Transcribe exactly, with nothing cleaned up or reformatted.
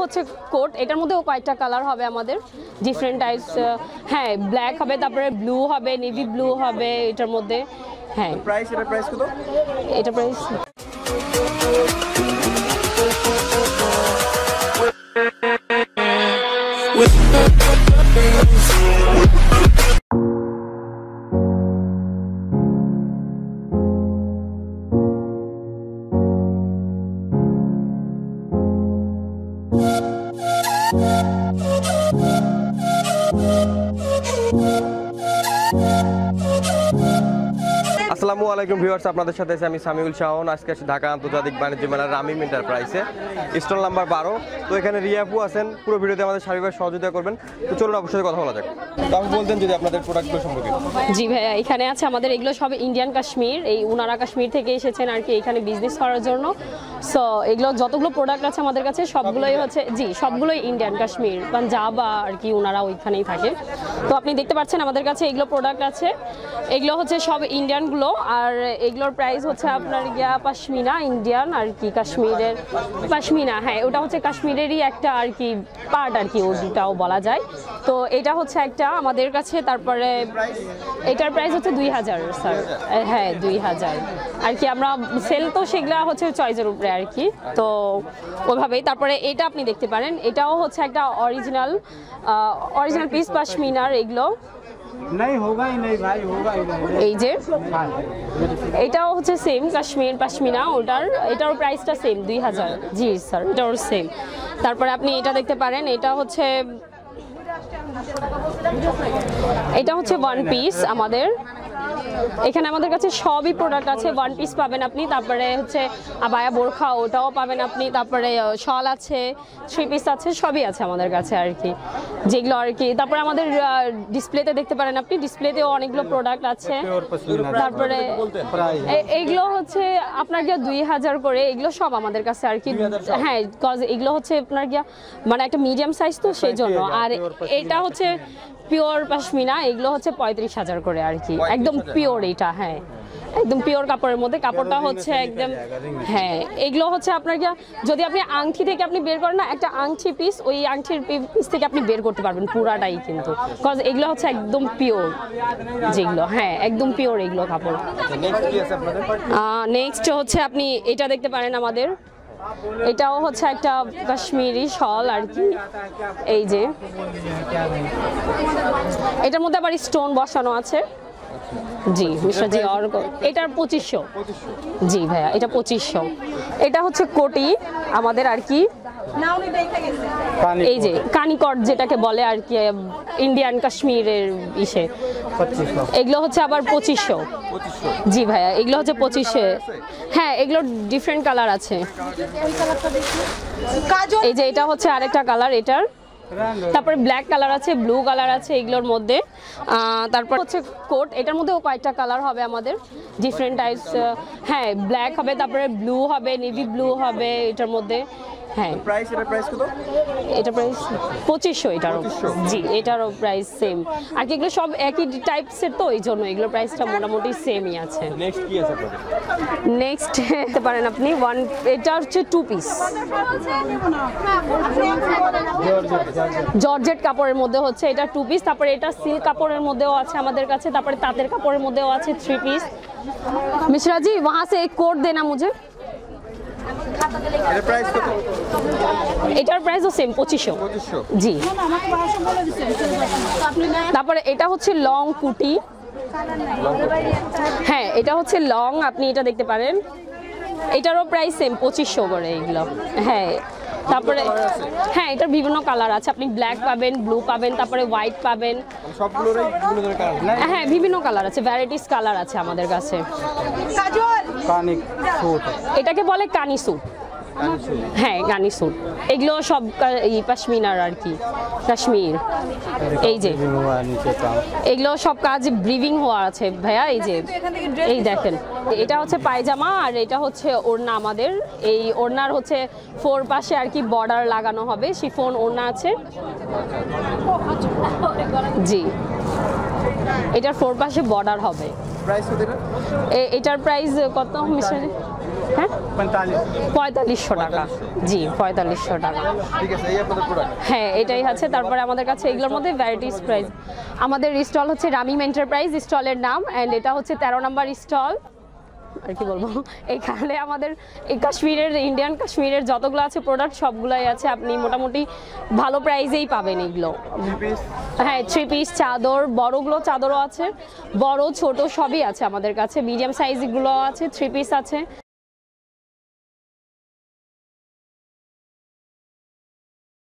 হচ্ছে কোট, এটার মধ্যেও কয়েকটা কালার হবে আমাদের, ডিফারেন্ট টাইপস। হ্যাঁ, ব্ল্যাক হবে, তারপরে ব্লু হবে, নেভি ব্লু হবে এটার মধ্যে। হ্যাঁ, প্রাইস এটা প্রাইস কত? এটা প্রাইস আসসালামু আলাইকুম ভিউয়ার্স, আপনাদের সাথে আছি আমি সামিউল শাওন। আজকে আছি ঢাকা আন্তর্জাতিক বাণিজ্য মেলার রামিম এন্টারপ্রাইজে, স্টল নাম্বার বারো। তো এখানে রিয়াপু আছেন, পুরো ভিডিওতে আমাদের শারীরিক সহযোগিতা করবেন। তো চলুন অবশ্যই কথা বলা যাক। তো আপনি বলতেন যদি আপনাদের প্রোডাক্টগুলো সম্পর্কে। জি ভাইয়া, এখানে আছে আমাদের এগুলো সব ইন্ডিয়ান কাশ্মীর, এই উনারা কাশ্মীর থেকে এসেছেন আর কি এখানে বিজনেস করার জন্য। সো এগুলো যতগুলো প্রোডাক্ট আছে আমাদের কাছে সবগুলোই হচ্ছে জি সবগুলোই ইন্ডিয়ান কাশ্মীর, পাঞ্জাব আর কি ওনারা ওইখানেই থাকে। তো আপনি দেখতে পাচ্ছেন আমাদের কাছে এগুলো প্রোডাক্ট আছে, এগুলো হচ্ছে সব ইন্ডিয়ানগুলো। আর এগুলোর প্রাইস হচ্ছে আপনার গিয়া পাশমিনা, ইন্ডিয়ান আর কি কাশ্মীরের পাশমিনা। হ্যাঁ, ওটা হচ্ছে কাশ্মীরেরই একটা আর কি পার্ট আর কি, ওটাও বলা যায়। তো এটা হচ্ছে একটা আমাদের কাছে। তারপরে এটার প্রাইস হচ্ছে দুই হাজার স্যার। হ্যাঁ, দুই হাজার আর কি। আমরা সেল তো সেগুলা হচ্ছে চয়েসের উপরে আর কি, তো ওইভাবেই। তারপরে এটা আপনি দেখতে পারেন, এটাও হচ্ছে একটা অরিজিনাল অরিজিনাল পিস পাশমিনার। এগুলো नहीं होगा ही नहीं भाई, होगा ही नहीं। এই যে এটাও হচ্ছে সেম কাশ্মীর পাশমিনা, ওটার এটার প্রাইসটা সেম দুই হাজার। জি স্যার, এটাও সেম। তারপরে আপনি এটা দেখতে পারেন, এটা হচ্ছে এটা হচ্ছে ওয়ান পিস আমাদের। এখানে আমাদের কাছে সবই প্রোডাক্ট আছে, ওয়ান পিস পাবেন আপনি, তারপরে হচ্ছে আবায়া বোরখা ওটাও পাবেন আপনি, তারপরে শল আছে, থ্রি পিস আছে, সবই আছে আমাদের কাছে আর কি যেগুলো আর কি। তারপরে আমাদের ডিসপ্লেতে দেখতে পারেন আপনি, ডিসপ্লেতেও অনেকগুলো প্রোডাক্ট আছে। তারপরে এইগুলো হচ্ছে আপনার গিয়া দুই হাজার করে, এগুলো সব আমাদের কাছে আর কি। হ্যাঁ, কজ এগুলো হচ্ছে আপনার গিয়া মানে একটা মিডিয়াম সাইজ তো সেই জন্য। আর এটা হচ্ছে পিওর পাশমিনা, এগুলো হচ্ছে পঁয়ত্রিশ হাজার করে আর কি, একদম পিওর এটা। হ্যাঁ, একদম পিওর কাপড়ের মধ্যে, কাপড়টা হচ্ছে একদম। হ্যাঁ, এগুলো হচ্ছে আপনার কি যদি আপনি আংটি থেকে আপনি বের করেন না, একটা আংটি পিস, ওই আংটির পিস থেকে আপনি বের করতে পারবেন পুরাটাই কিন্তু, কজ এগুলো হচ্ছে একদম পিওর যেগুলো। হ্যাঁ, একদম পিওর এগুলো কাপড়। নেক্সট হচ্ছে আপনি এটা দেখতে পারেন আমাদের, এটাও হচ্ছে একটা কাশ্মীরি শল আর কি। এই যে এটার মধ্যে আবার স্টোন বসানো আছে। জি মিস্টার জি, আর এটার পঁচিশশো। জি ভাইয়া, এটা পঁচিশশো। এটা হচ্ছে কোটি আমাদের আর কি, এই যে কানিকট যেটাকে বলে আর কি ইন্ডিয়ান কাশ্মীরের ইসে, এগুলো হচ্ছে আবার পঁচিশশো। জি ভাইয়া, এগুলো হচ্ছে পঁচিশশো। হ্যাঁ, এগুলোর ডিফারেন্ট কালার আছে। এই যে এটা হচ্ছে আরেকটা কালার এটার, তারপরে ব্ল্যাক কালার আছে, ব্লু কালার আছে এগুলোর মধ্যে। তারপর হচ্ছে কোট, এটার মধ্যেও কয়েকটা কালার হবে আমাদের, ডিফারেন্ট টাইপস। হ্যাঁ, ব্ল্যাক হবে, তারপরে ব্লু হবে, নেভি ব্লু হবে এটার মধ্যে। হ্যাঁ, প্রাইস এটা প্রাইস কত? এটা প্রাইস পঁচিশশো এটারও। জি, এটারও প্রাইস সেম আর কি, এগুলো সব একই টাইপসের তো এই জন্য এগুলোর প্রাইসটা মোটামুটি সেমই আছে। নেক্সট কি আছে আপনাদের? নেক্সট দেখতে পারেন আপনি ওয়ান, এটা হচ্ছে টু পিস জর্জেট কাপড়ের মধ্যে হচ্ছে এটা টু পিস। তারপরে এটা সিল্ক কাপড়ের মধ্যেও আছে আমাদের কাছে, তারপরে তাঁতের কাপড়ের মধ্যেও আছে থ্রি পিস। মিশ্রা জি वहां से एक कोट देना मुझे। এর প্রাইস কত? এটার প্রাইসও সেম পঁচিশশো। জি। তারপরে এটা হচ্ছে লং কুটি। হ্যাঁ, এটা হচ্ছে লং, আপনি এটা দেখতে পারেন, এটারও প্রাইস সেম পঁচিশশো করে এগুলো। হ্যাঁ, তারপরে হ্যাঁ এটার বিভিন্ন কালার আছে, আপনি ব্ল্যাক পাবেন, ব্লু পাবেন, তারপরে হোয়াইট পাবেন, সবগুলোরই বিভিন্ন ধরনের কালার। হ্যাঁ বিভিন্ন কালার আছে, ভ্যারাইটিস কালার আছে আমাদের কাছে। এটাকে বলে কানি স্যুট। হ্যাঁ, কানি স্যুট এগুলো সব পাশমিনার আর কি, কাশ্মীর। এই যে এগুলো সব কাজ ব্রিভিং হওয়া আছে ভাইয়া। এই যে এই দেখেন, এটা হচ্ছে পায়জামা আর এটা হচ্ছে ওড়না আমাদের। এই ওড়নার হচ্ছে ফোর পাশে আর কি বর্ডার লাগানো হবে, শিফন ওড়না আছে। জি, এটার ফোর পাশে বর্ডার হবে। প্রাইস কত? এটার প্রাইস কত মিস্টার? হ্যাঁ पैंतालीस পঁয়তাল্লিশশো টাকা, জি পঁয়তাল্লিশশো টাকা। ঠিক আছে, এই আপনাদের প্রোডাক্ট। হ্যাঁ এটাই আছে। তারপরে আমাদের কাছে এগুলোর মধ্যে ভ্যারাইটিস প্রাইস। আমাদের স্টল হচ্ছে রামিম এন্টারপ্রাইজ স্টলের নাম, অ্যান্ড এটা হচ্ছে তেরো নম্বর স্টল। আর কি বলবো, এখানে আমাদের এই কাশ্মীরের ইন্ডিয়ান কাশ্মীরের যতগুলো আছে প্রোডাক্ট সবগুলাই আছে, আপনি মোটামুটি ভালো প্রাইসেই পাবেন এগুলো। হ্যাঁ থ্রি পিস, চাদর, বড়গুলো চাদরও আছে, বড় ছোট সবই আছে আমাদের কাছে, মিডিয়াম সাইজগুলো আছে, থ্রি পিস আছে।